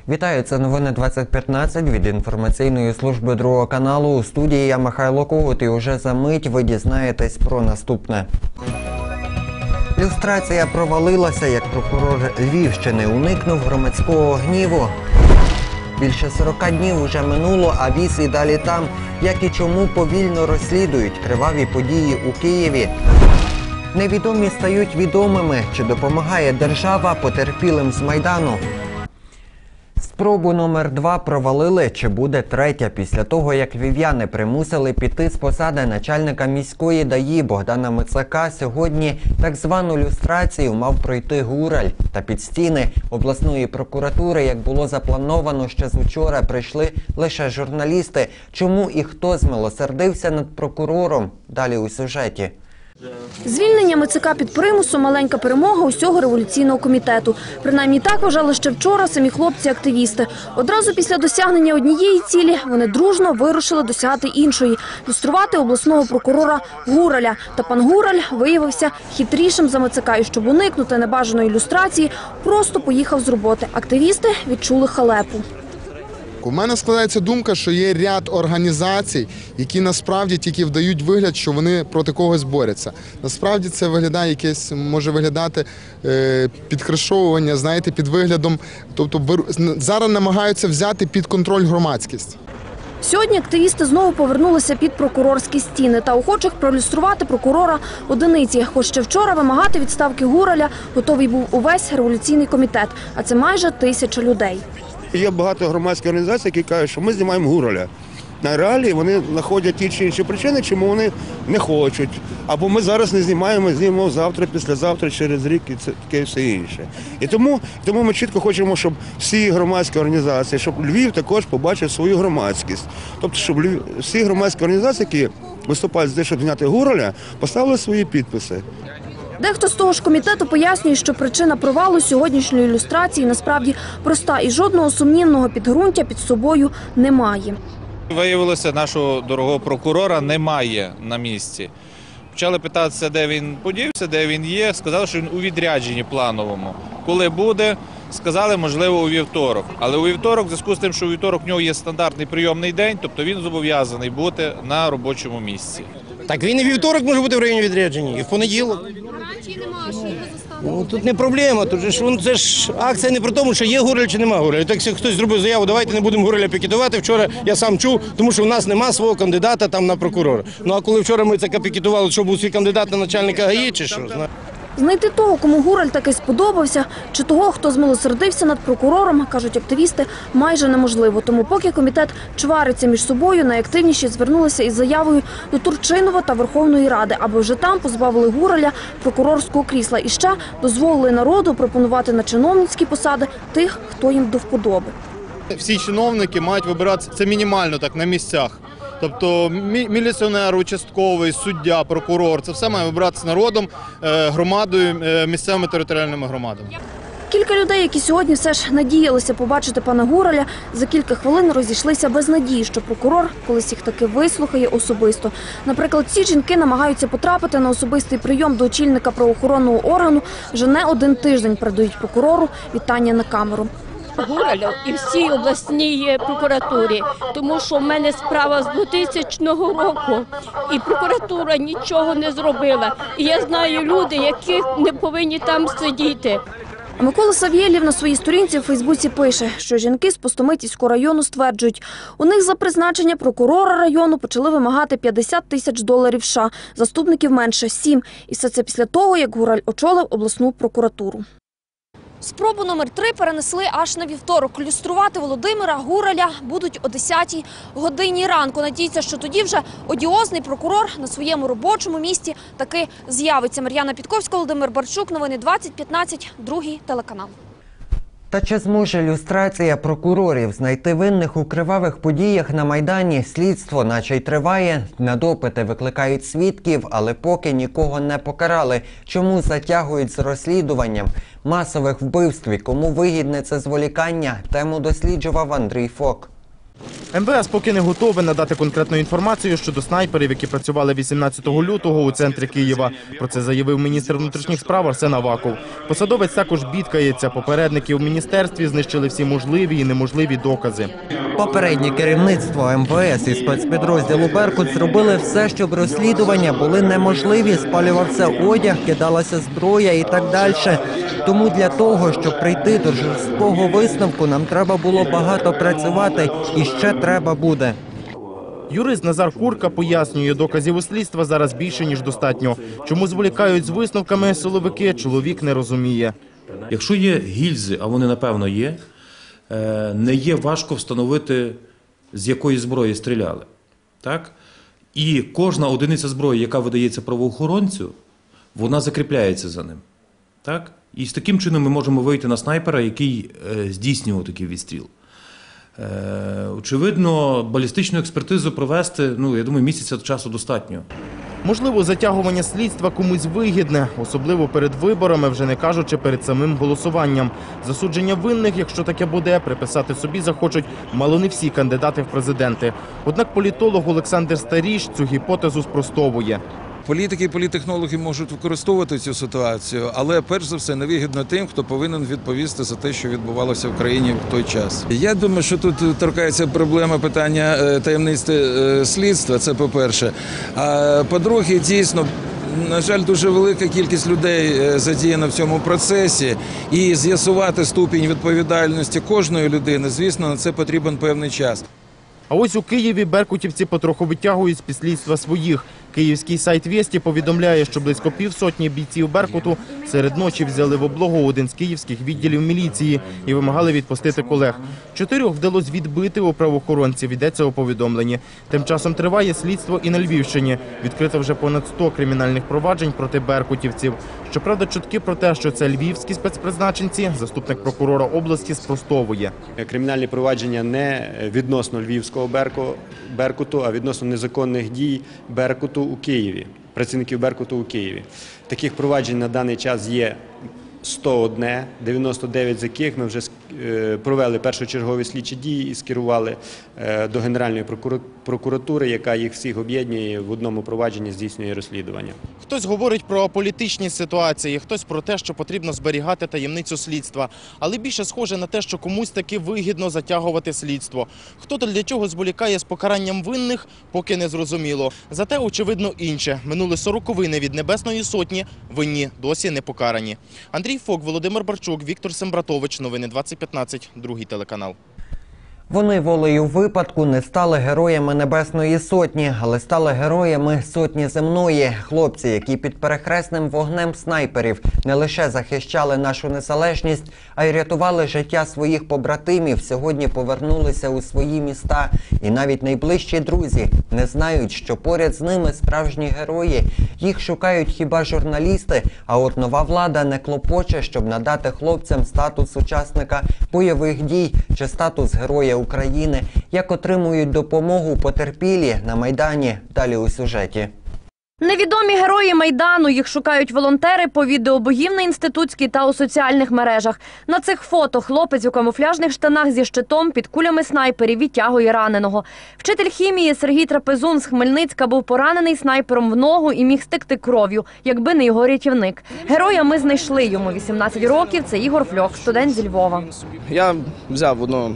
Вітаю, це новини 2015 від інформаційної служби Другого каналу. У студії я Михайло Когут, і уже за мить ви дізнаєтесь про наступне. Люстрація провалилася, як прокурор Львівщини уникнув громадського гніву. Більше 40 днів уже минуло, а віз і далі там. Як і чому повільно розслідують криваві події у Києві. Невідомі стають відомими. Чи допомагає держава потерпілим з Майдану? Спробу номер 2 провалили, чи буде третя після того, як львів'яни примусили піти з посади начальника міської ДАІ Богдана Мицака, сьогодні так звану люстрацію мав пройти Гураль. Та під стіни обласної прокуратури, як було заплановано ще з учора, прийшли лише журналісти. Чому і хто змилосердився над прокурором? Далі у сюжеті. Звільнення Мицака під примусом – маленька перемога усього революційного комітету. Принаймні так вважали ще вчора самі хлопці-активісти. Одразу після досягнення однієї цілі вони дружно вирушили досягати іншої – люструвати обласного прокурора Гураля. Та пан Гураль виявився хитрішим за Мицака і, щоб уникнути небажаної люстрації, просто поїхав з роботи. Активісти відчули халепу. У мене складається думка, що є ряд організацій, які насправді тільки вдають вигляд, що вони проти когось борються. Насправді це виглядає якесь, може виглядати підкрашовування, знаєте, під виглядом, тобто зараз намагаються взяти під контроль громадськість. Сьогодні активісти знову повернулися під прокурорські стіни та охочих пролюструвати прокурора одиниці. Хоч ще вчора вимагати відставки Гураля готовий був увесь революційний комітет, а це майже 1000 людей. Є багато громадських організацій, які кажуть, що ми знімаємо Гураля. На реалії вони знаходять ті чи інші причини, чому вони не хочуть. Або ми зараз не знімаємо, знімемо завтра, післязавтра, через рік і це таке все інше. І тому ми чітко хочемо, щоб всі громадські організації, щоб Львів також побачив свою громадськість. Тобто, щоб всі громадські організації, які виступають за те, щоб зняти Гураля, поставили свої підписи. Дехто з того ж комітету пояснює, що причина провалу сьогоднішньої люстрації насправді проста і жодного сумнівного підґрунтя під собою немає. Виявилося, нашого дорогого прокурора немає на місці. Почали питатися, де він подівся, де він є. Сказали, що він у відрядженні плановому. Коли буде, сказали, можливо, у вівторок. Але у вівторок, в зв'язку з тим, що у вівторок в нього є стандартний прийомний день, тобто він зобов'язаний бути на робочому місці. Так він і вівторок може бути в районі відрядження, і в понеділок. Ну, тут не проблема, тут це ж акція не про тому, що є Гураль чи нема Гураля. Так якщо хтось зробив заяву, давайте не будемо Гураля пікетувати. Вчора я сам чув, тому що в нас нема свого кандидата там на прокурора. Ну а коли вчора ми це пікетували, що був свій кандидат на начальника ГАІ чи що? Знайти того, кому Гураль таки сподобався, чи того, хто змилосердився над прокурором, кажуть активісти, майже неможливо. Тому поки комітет чвариться між собою, найактивніші звернулися із заявою до Турчинова та Верховної Ради, аби вже там позбавили Гураля прокурорського крісла і ще дозволили народу пропонувати на чиновницькі посади тих, хто їм до вподоби. Всі чиновники мають вибиратися, це мінімально так, на місцях. Тобто міліціонер, участковий, суддя, прокурор – це все має вибиратися народом, громадою, місцевими територіальними громадами. Кілька людей, які сьогодні все ж надіялися побачити пана Гураля, за кілька хвилин розійшлися без надії, що прокурор колись їх таки вислухає особисто. Наприклад, ці жінки намагаються потрапити на особистий прийом до очільника правоохоронного органу. Вже не один тиждень передають прокурору вітання на камеру. Гураля і всій обласній прокуратурі, тому що в мене справа з 2000 року, і прокуратура нічого не зробила. І я знаю люди, які не повинні там сидіти. Микола Савєлєв на своїй сторінці в Фейсбуці пише, що жінки з Пустомитівського району стверджують, у них за призначення прокурора району почали вимагати $50 000 США, заступників менше – 7. І все це після того, як Гураль очолив обласну прокуратуру. Спробу номер 3 перенесли аж на вівторок. Люструвати Володимира Гураля будуть о 10-й годині ранку. Надіються, що тоді вже одіозний прокурор на своєму робочому місці таки з'явиться. Мар'яна Підковська, Володимир Барчук. Новини 2015, Другий телеканал. Та чи зможе люстрація прокурорів знайти винних у кривавих подіях на Майдані? Слідство наче й триває, на допити викликають свідків, але поки нікого не покарали. Чому затягують з розслідуванням масових вбивств і кому вигідне це зволікання? Тему досліджував Андрій Фок. МВС поки не готове надати конкретну інформацію щодо снайперів, які працювали 18 лютого у центрі Києва. Про це заявив міністр внутрішніх справ Арсен Аваков. Посадовець також бідкається. Попередники у міністерстві знищили всі можливі і неможливі докази. Попереднє керівництво МВС і спецпідрозділу «Беркут» зробили все, щоб розслідування були неможливі. Спалювався одяг, кидалася зброя і так далі. Тому для того, щоб прийти до жорсткого висновку, нам треба було багато працювати і ще треба буде. Юрист Назар Курка пояснює, доказів у слідства зараз більше, ніж достатньо. Чому зволікають з висновками силовики, чоловік не розуміє. Якщо є гільзи, а вони напевно є, не є важко встановити, з якої зброї стріляли. Так? І кожна одиниця зброї, яка видається правоохоронцю, вона закріпляється за ним. Так? І з таким чином ми можемо вийти на снайпера, який здійснював такий відстріл. Очевидно, балістичну експертизу провести, я думаю, місяця часу достатньо. Можливо, затягування слідства комусь вигідне, особливо перед виборами, вже не кажучи перед самим голосуванням. Засудження винних, якщо таке буде, приписати собі захочуть мало не всі кандидати в президенти. Однак політолог Олександр Старіш цю гіпотезу спростовує. Політики і політтехнологи можуть використовувати цю ситуацію, але перш за все невигідно тим, хто повинен відповісти за те, що відбувалося в країні в той час. Я думаю, що тут торкається проблема питання таємництва слідства, це по-перше. А по-друге, дійсно, на жаль, дуже велика кількість людей задіяна в цьому процесі, і з'ясувати ступінь відповідальності кожної людини, звісно, на це потрібен певний час. А ось у Києві беркутівці потроху витягують з підслідства своїх. Київський сайт «Вєсті» повідомляє, що близько півсотні бійців «Беркуту» серед ночі взяли в облогу один з київських відділів міліції і вимагали відпустити колег. 4 вдалося відбити у правоохоронців, йдеться у повідомленні. Тим часом триває слідство і на Львівщині. Відкрито вже понад 100 кримінальних проваджень проти беркутівців. Щоправда, чутки про те, що це львівські спецпризначенці, заступник прокурора області спростовує. Кримінальні провадження не відносно львівського «Беркуту», а відносно незаконних дій «Беркуту» у Києві, працівників «Беркуту» у Києві. Таких проваджень на даний час є 101, 99 з яких ми вже провели першочергові слідчі дії і скерували до Генеральної прокуратури, яка їх всіх об'єднує в одному провадженні, здійснює розслідування. Хтось говорить про політичні ситуації, хтось про те, що потрібно зберігати таємницю слідства. Але більше схоже на те, що комусь таки вигідно затягувати слідство. Хто-то для чого зволікає з покаранням винних, поки не зрозуміло. Зате, очевидно, інше. Минули 40-вини від Небесної Сотні, винні досі не покарані. Андрій Фок, Володимир Барчук, Віктор Сембратович. Новини 2015, другий телеканал. Вони волею випадку не стали героями Небесної Сотні, але стали героями Сотні Земної. Хлопці, які під перехресним вогнем снайперів не лише захищали нашу незалежність, а й рятували життя своїх побратимів, сьогодні повернулися у свої міста. І навіть найближчі друзі не знають, що поряд з ними справжні герої. Їх шукають хіба журналісти, а от нова влада не клопоче, щоб надати хлопцям статус учасника бойових дій чи статус героя України. Як отримують допомогу потерпілі на Майдані, далі у сюжеті. Невідомі герої Майдану. Їх шукають волонтери по відеобоїв на інститутській та у соціальних мережах. На цих фото хлопець у камуфляжних штанах зі щитом під кулями снайперів відтягує раненого. Вчитель хімії Сергій Трапезун з Хмельницька був поранений снайпером в ногу і міг стекти кров'ю, якби не його рятівник. Героя ми знайшли. Йому 18 років. Це Ігор Фльох, студент зі Львова. Я взяв одного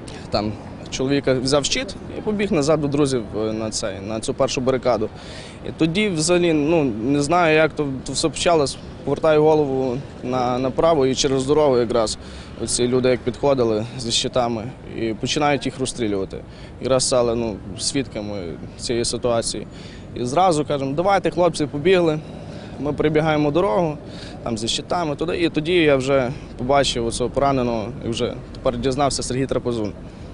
чоловіка, взяв щит і побіг назад до друзів на цю першу барикаду. І тоді взагалі, не знаю, як то все почалось, повертаю голову направо і через дорогу якраз оці люди як підходили зі щитами і починають їх розстрілювати. Якраз стали свідками цієї ситуації. І зразу кажемо, давайте, хлопці, побігли. Ми прибігаємо дорогу, там зі щитами туди, і тоді я вже побачив оцього пораненого і вже тепер дізнався Сергій Трапезун.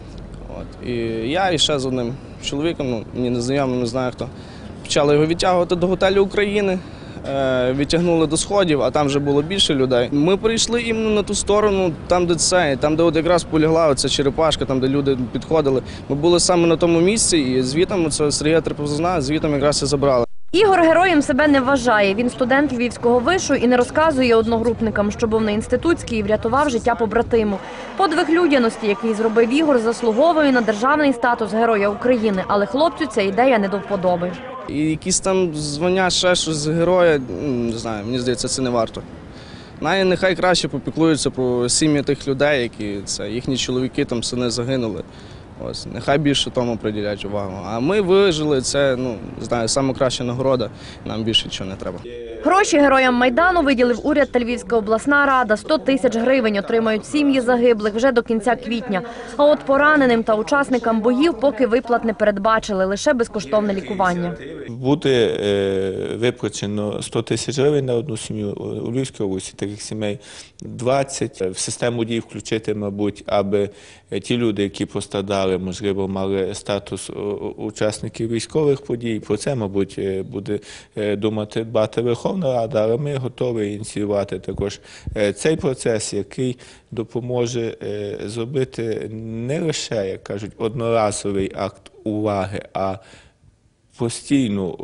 І я і ще з одним чоловіком, мені незнайомим, не знаю хто, почали його відтягувати до готелю України, відтягнули до сходів, а там вже було більше людей. Ми прийшли іменно на ту сторону, там де от якраз полягла оця черепашка, там де люди підходили. Ми були саме на тому місці і звітом Сергія Трапезуна, звітом якраз і забрали. Ігор героєм себе не вважає. Він студент Львівського вишу і не розказує одногрупникам, що був на інститутській і врятував життя побратиму. Подвиг людяності, який зробив Ігор, заслуговує на державний статус Героя України, але хлопцю ця ідея не до вподоби. І якісь там звання, ще щось з героя, не знаю, мені здається, це не варто. Нехай краще попіклуються про сім'ї тих людей, які їхні чоловіки, там сини загинули. Ось, нехай більше тому приділяють увагу. А ми вижили, це, не знаю, саме краща нагорода, нам більше нічого не треба. Гроші героям Майдану виділив уряд та Львівська обласна рада. 100 тисяч гривень отримають сім'ї загиблих вже до кінця квітня. А от пораненим та учасникам боїв поки виплат не передбачили, лише безкоштовне лікування. Буде виплачено 100 тисяч гривень на одну сім'ю у Львівській області, таких сімей 20. В систему дій включити, мабуть, аби ті люди, які пострадали, можливо, мали статус учасників військових подій. Про це, мабуть, буде дбати Верховна Рада, але ми готові ініціювати також цей процес, який допоможе зробити не лише, як кажуть, одноразовий акт уваги, а постійну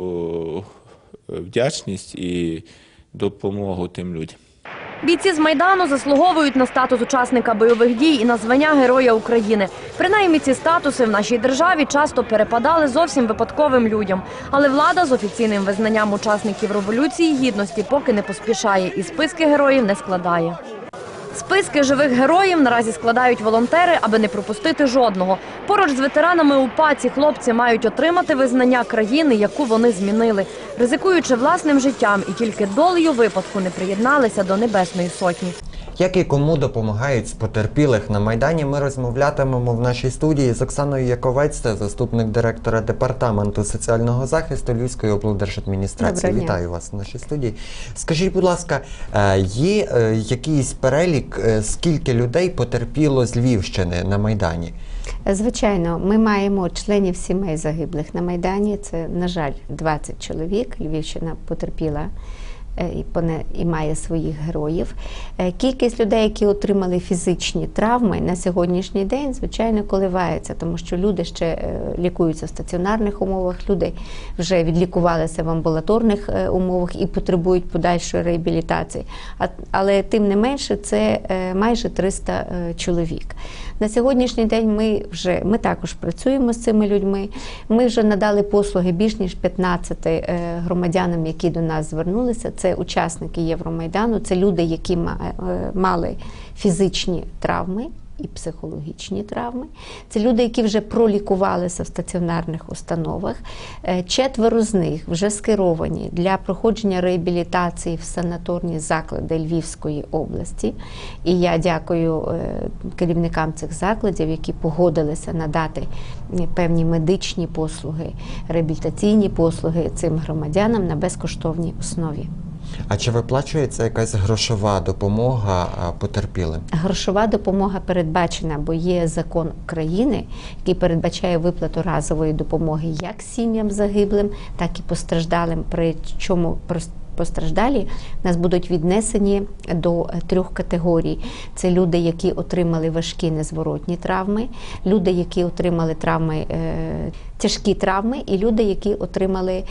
вдячність і допомогу тим людям. Бійці з Майдану заслуговують на статус учасника бойових дій і на звання Героя України. Принаймні ці статуси в нашій державі часто перепадали зовсім випадковим людям. Але влада з офіційним визнанням учасників Революції Гідності поки не поспішає і списки героїв не складає. Списки живих героїв наразі складають волонтери, аби не пропустити жодного. Поруч з ветеранами УПА ці хлопці мають отримати визнання країни, яку вони змінили, ризикуючи власним життям і тільки долею випадку не приєдналися до Небесної Сотні. Як і кому допомагають з потерпілих на Майдані, ми розмовлятимемо в нашій студії з Оксаною Яковець, це заступник директора Департаменту соціального захисту Львівської облдержадміністрації. Вітаю вас в нашій студії. Скажіть, будь ласка, є якийсь перелік, скільки людей потерпіло з Львівщини на Майдані? Звичайно, ми маємо членів сімей загиблих на Майдані. Це, на жаль, 20 чоловік. Львівщина потерпіла і має своїх героїв. Кількість людей, які отримали фізичні травми, на сьогоднішній день, звичайно, коливається, тому що люди ще лікуються в стаціонарних умовах, люди вже відлікувалися в амбулаторних умовах і потребують подальшої реабілітації. Але тим не менше, це майже 300 чоловік. На сьогоднішній день ми також працюємо з цими людьми. Ми вже надали послуги більш ніж 15 громадянам, які до нас звернулися. Це учасники Євромайдану, це люди, які мали фізичні травми і психологічні травми. Це люди, які вже пролікувалися в стаціонарних установах. 4 з них вже скеровані для проходження реабілітації в санаторні заклади Львівської області. І я дякую керівникам цих закладів, які погодилися надати певні медичні послуги, реабілітаційні послуги цим громадянам на безкоштовній основі. А чи виплачується якась грошова допомога потерпілим? Грошова допомога передбачена, бо є закон України, який передбачає виплату разової допомоги як сім'ям загиблим, так і постраждалим, причому постраждалі в нас будуть віднесені до 3 категорій. Це люди, які отримали важкі незворотні травми, люди, які отримали травми, тяжкі травми, і люди, які отримали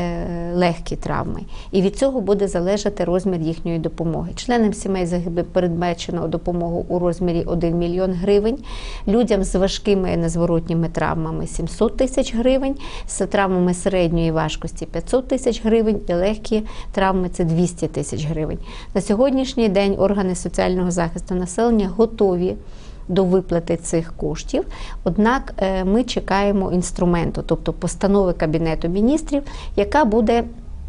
легкі травми. І від цього буде залежати розмір їхньої допомоги. Членам сімей загиблих передбачено допомогу у розмірі 1 мільйон гривень, людям з важкими незворотніми травмами 700 тисяч гривень, з травмами середньої важкості 500 тисяч гривень і легкі травми – це 200 тисяч гривень. На сьогоднішній день органи соціального захисту населення готові до виплати цих коштів, однак ми чекаємо інструменту, тобто постанови Кабінету міністрів, яка буде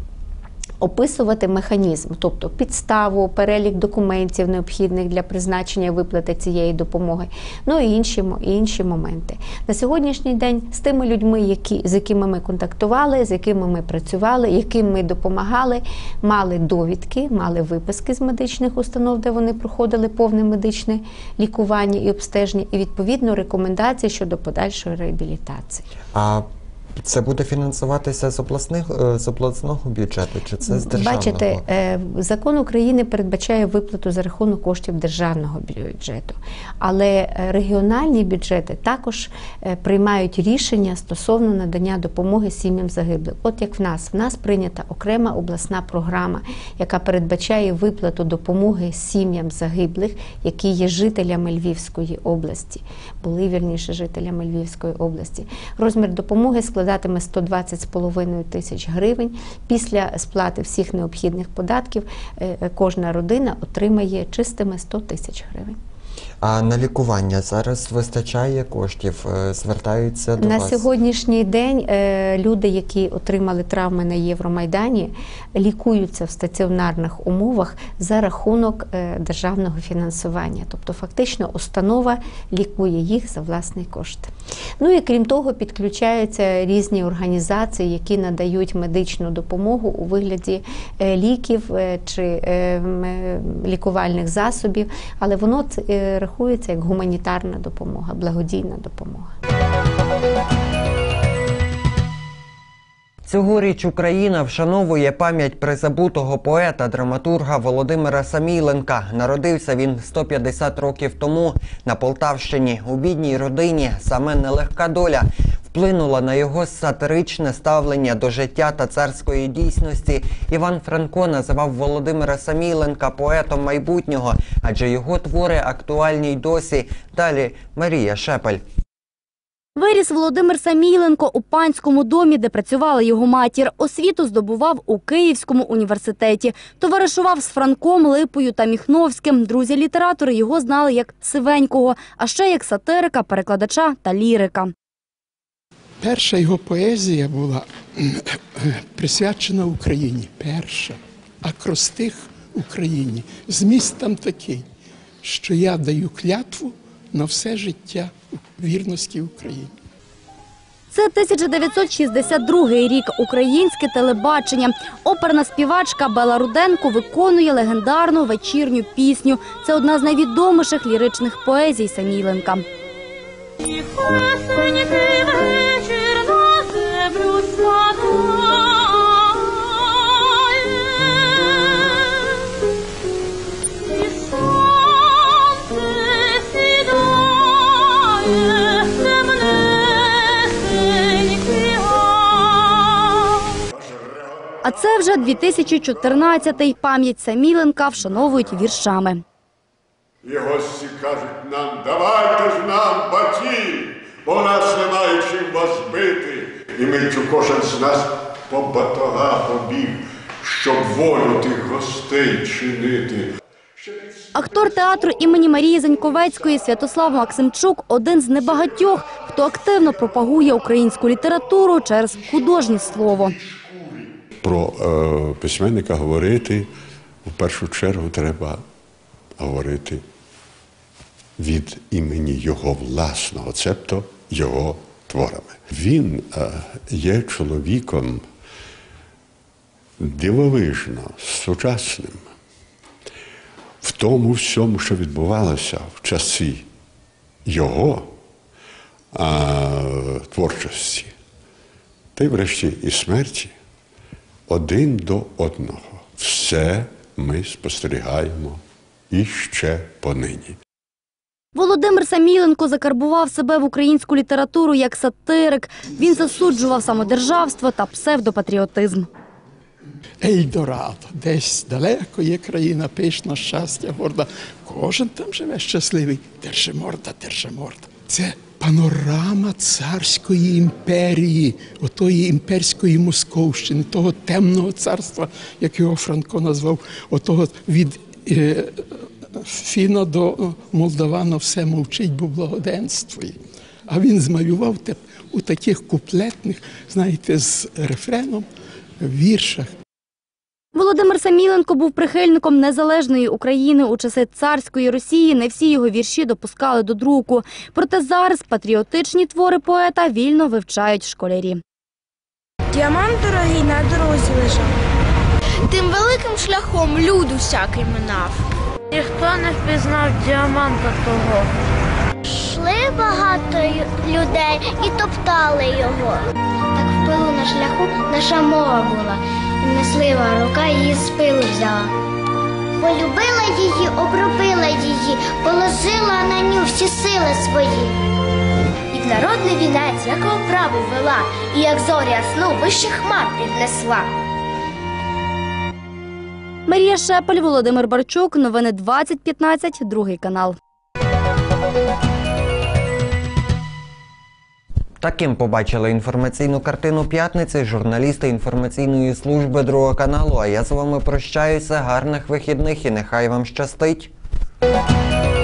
описувати механізм, тобто підставу, перелік документів, необхідних для призначення виплати цієї допомоги, ну і інші моменти. На сьогоднішній день з тими людьми, з якими ми контактували, з якими ми працювали, яким ми допомагали, мали довідки, мали виписки з медичних установ, де вони проходили повне медичне лікування і обстеження, і відповідно рекомендації щодо подальшої реабілітації. А Це буде фінансуватися з обласного бюджету, чи це з державного? Бачите, закон України передбачає виплату за рахунок коштів державного бюджету, але регіональні бюджети також приймають рішення стосовно надання допомоги сім'ям загиблих. От як в нас прийнята окрема обласна програма, яка передбачає виплату допомоги сім'ям загиблих, які є жителями Львівської області, були, вірніше, жителями Львівської області. Розмір допомоги складатиме 120,5 тисяч гривень. Після сплати всіх необхідних податків кожна родина отримає чистими 100 тисяч гривень. А на лікування зараз вистачає коштів? Звертаються до вас? На сьогоднішній день люди, які отримали травми на Євромайдані, лікуються в стаціонарних умовах за рахунок державного фінансування. Тобто фактично установа лікує їх за власний кошт. Ну і крім того, підключаються різні організації, які надають медичну допомогу у вигляді ліків чи лікувальних засобів, але воно рахується як гуманітарна допомога, благодійна допомога. Цьогоріч Україна вшановує пам'ять призабутого поета, драматурга Володимира Самійленка. Народився він 150 років тому на Полтавщині. У бідній родині саме нелегка доля вплинула на його сатиричне ставлення до життя та царської дійсності. Іван Франко називав Володимира Самійленка поетом майбутнього, адже його твори актуальні й досі. Далі Марія Шепель. Виріс Володимир Самійленко у панському домі, де працювала його матір. Освіту здобував у Київському університеті. Товаришував з Франком, Липою та Міхновським. Друзі-літератори його знали як Сивенького, а ще як сатирика, перекладача та лірика. Перша його поезія була присвячена Україні. Перша. Акростих Україні. Зміст там такий, що я даю клятву на все життя вірності Україні. Це 1962 рік. Українське телебачення. Оперна співачка Бела Руденко виконує легендарну вечірню пісню. Це одна з найвідоміших ліричних поезій Самійленка. А це вже 2014-й. Пам'ять Самійленка вшановують віршами. І гості кажуть нам, давайте ж нам батьків, бо у нас немає чим вас бити. І миттю кожен з нас по батога побіг, щоб волю тих гостей чинити. Актор театру імені Марії Заньковецької Святослав Максимчук – один з небагатьох, хто активно пропагує українську літературу через художнє слово. Про письменника говорити, в першу чергу, треба говорити від імені його власного, цебто його творами. Він є чоловіком дивовижно сучасним в тому всьому, що відбувалося в часи його творчості, та й врешті і смерті, один до одного. Все ми спостерігаємо і ще понині. Володимир Самійленко закарбував себе в українську літературу як сатирик. Він засуджував самодержавство та псевдопатріотизм. Ельдорадо, десь далеко є країна, пишна, щастя, горда. Кожен там живе щасливий. Держиморда, держиморда. Це панорама царської імперії, отої імперської Московщини, того темного царства, як його Франко назвав, отого від Фіна до Молдавана все мовчить, бо благоденствує. А він змалював у таких куплетних, знаєте, з рефреном, віршах. Володимир Самійленко був прихильником незалежної України. У часи царської Росії не всі його вірші допускали до друку. Проте зараз патріотичні твори поета вільно вивчають школярі. Діамант дорогий на дорозі лежав. Тим великим шляхом люд усякий минав. Ніхто не впізнав діаманта того. Йшли багато людей і топтали його. Так в пилу на шляху наша мова була, і мислива рука її з пилу взяла. Полюбила її, обробила її, положила на ню всі сили свої. І в народний вінець, яку праву вела, і як зоря сну вищих хмар піднесла. Марія Шепель, Володимир Барчук. Новини 2015, другий канал. Таким побачили інформаційну картину п'ятниці журналісти інформаційної служби другого каналу. А я з вами прощаюся. Гарних вихідних і нехай вам щастить.